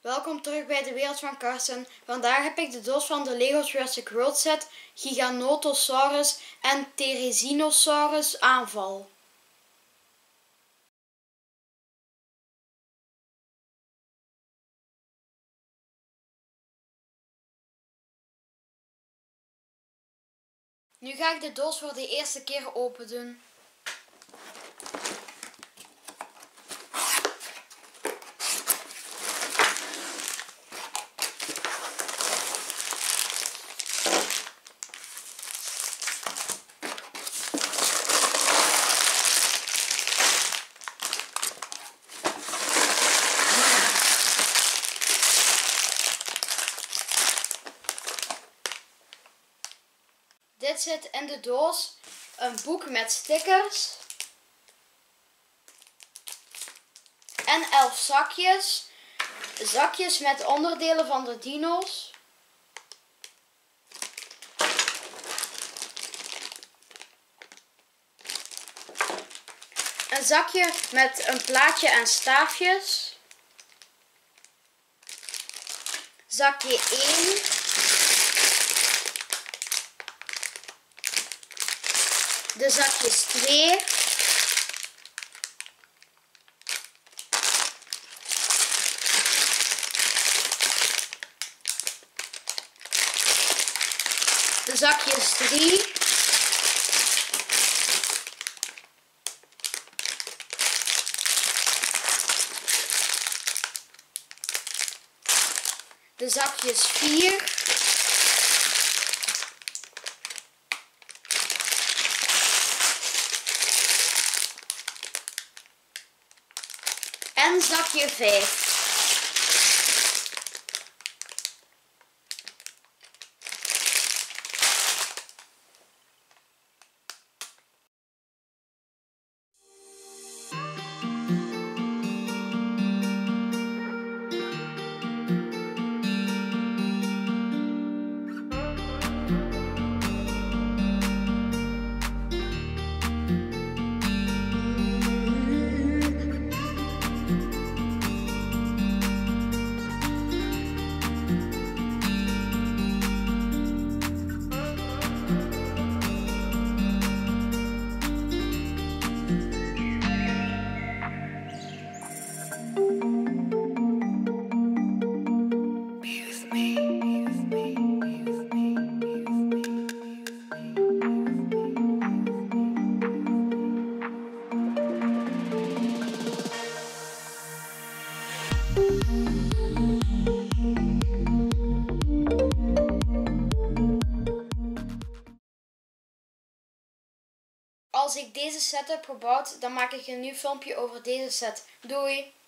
Welkom terug bij de wereld van Karsten. Vandaag heb ik de doos van de Lego Jurassic World set Giganotosaurus en Therizinosaurus aanval. Nu ga ik de doos voor de eerste keer open doen. Dit zit in de doos, een boek met stickers en 11 zakjes. Zakjes met onderdelen van de dino's. Een zakje met een plaatje en staafjes. Zakje 1. De zakjes 2. De zakjes 3. De zakjes 4. En zakje 5. Als ik deze set heb gebouwd, dan maak ik een nieuw filmpje over deze set. Doei!